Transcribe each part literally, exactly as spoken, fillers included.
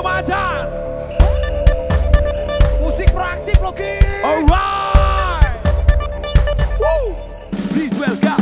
Remajan. Musik praktik loh, Ki. Alright. Woo. Please welcome.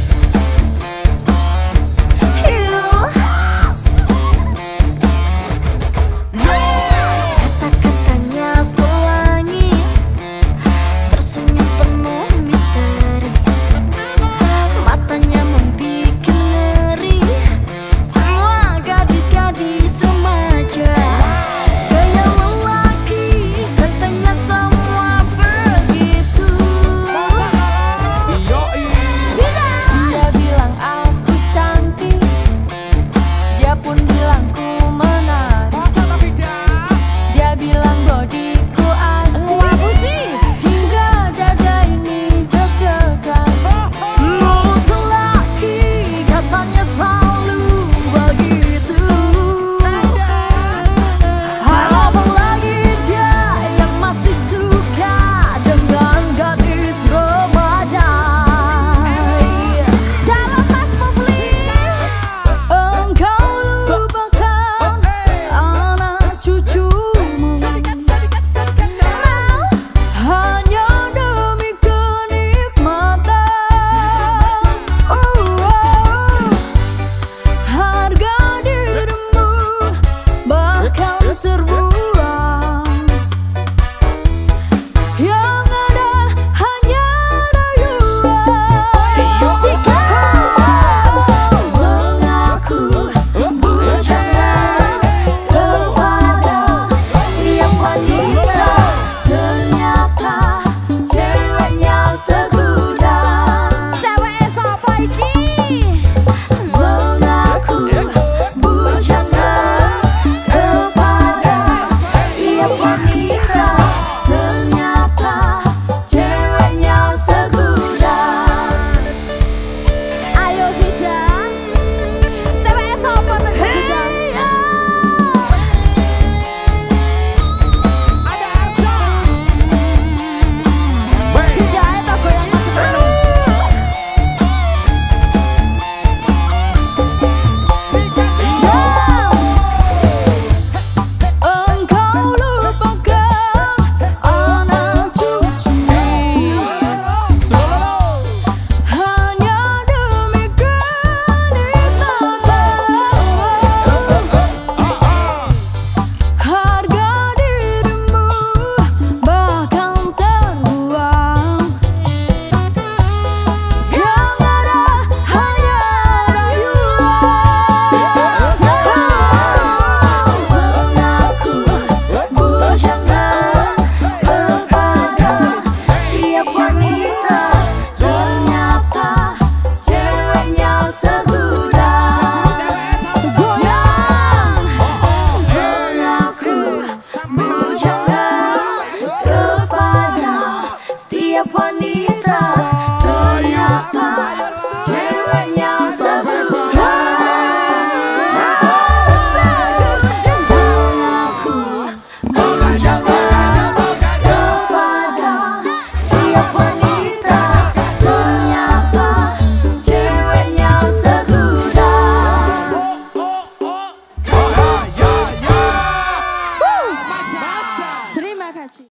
Kata-katanya sewangi, tersenyum penuh misteri, matanya membikin ngeri. Semua gadis-gadis remaja, gaya lelaki, katanya semua begitu. Dia bilang aku cantik, dia pun bilang ku menarik. Dia bilang bodiku asik, hingga dada ini deg-degan. Mulut lelaki katanya selalu begitu. Apa lagi dia yang masih suka dengan gadis remaja. Dalam tas Populi, engkau lupakan anak cucumu. Hanya demi kenikmatan. Oh, oh. Harga dirimu bahkan terbuang. Yang ada hanya rayuan. Sikap mengaku bujangan kepada setiap wanita, ternyata ceweknya segudang. Cewek sapa iki? Mengaku bujangan kepada setiap wanita, ternyata ceweknya segudang. Ayo Vida, cewek sapa sing segudang? Vida eta goyang masih penuh. Engkau lupakan anak cucumu, hanya demi kenikmatan. Harga dirimu bahkan terbuang. Yang ada hanya rayuan. Mengaku bujangan kepada setiap wanita, ternyata ceweknya segudang. Goyang. Mengaku bujangan kepada setiap wanita,